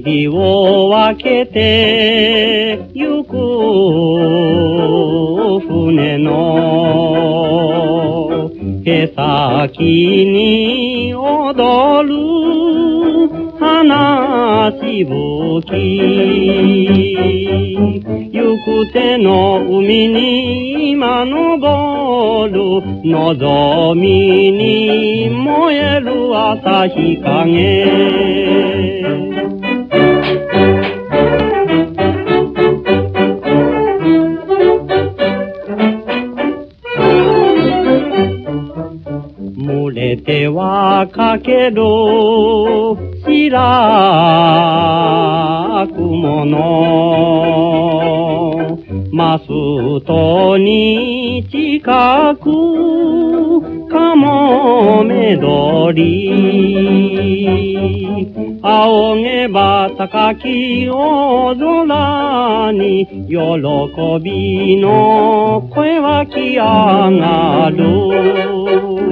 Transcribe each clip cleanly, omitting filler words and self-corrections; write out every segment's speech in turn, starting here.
りを分けてゆく船の舳先に踊る花しぶき、行く手の海に今昇る望みに燃える朝日陰、群れてはかける白くものマストに近くかもめ鳥、仰げば高き大空に喜びの声はき上がる。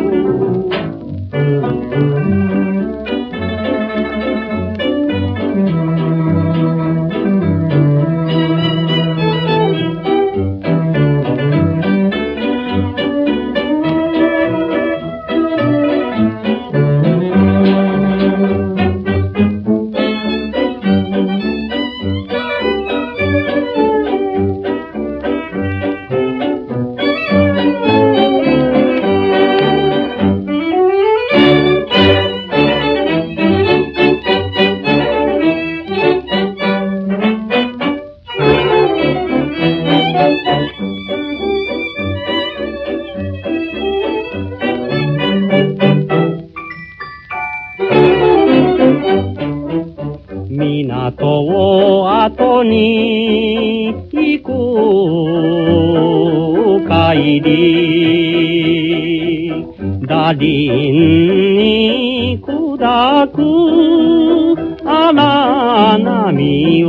港を後に行く帰り、打輪に砕く荒波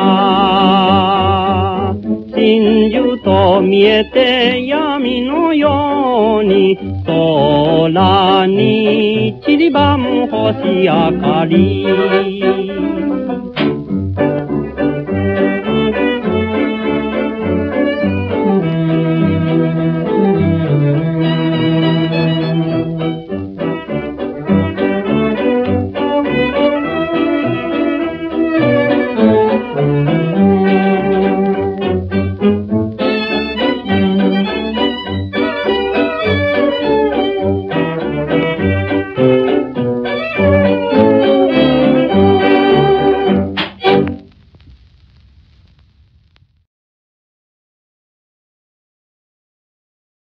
は真珠と見えて闇のように空に散りばむ星明かり。